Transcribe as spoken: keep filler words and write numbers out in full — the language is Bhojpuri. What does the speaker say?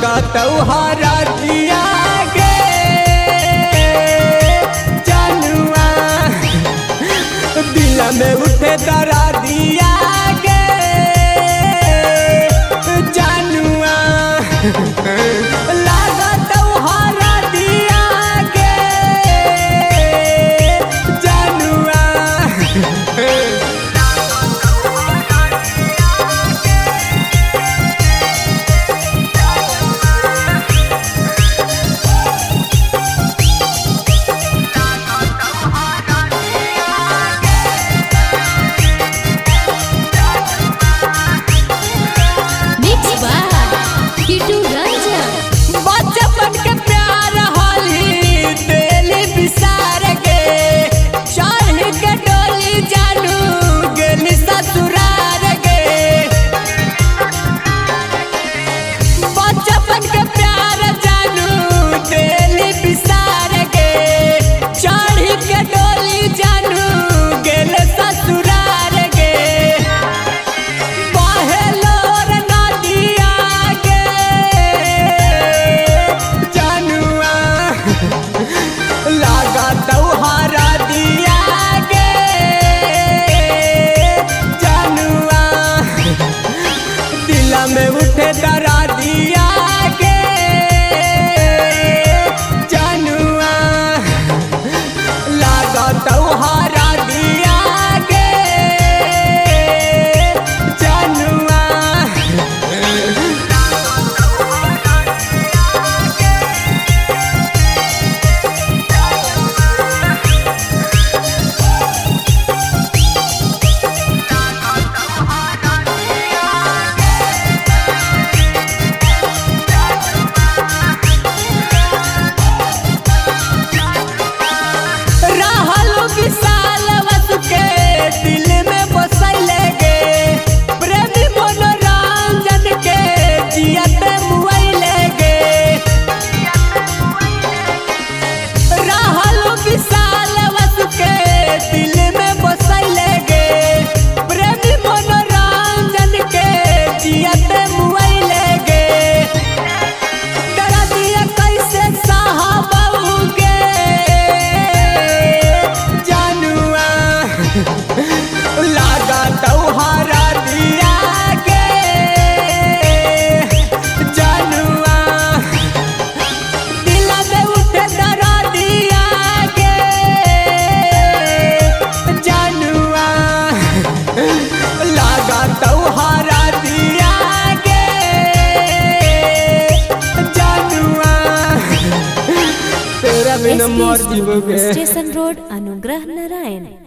लागा तोहरा दिया गे जानुआ दिल में उठे दरा दिया गे जानुआ लागा तोहरा दिया गे जानुआ में उठे डरा दिया गे जानुआ लागा तोहरा दिया गे जानुआ लागा तोहरा दिया गे जानुआ दिल में उठे दरा दिया गे जानुआ लागा तोहरा दिया गे जानुआ तेरा बिना मर जीवोगे। Station road Anugrah Narayan.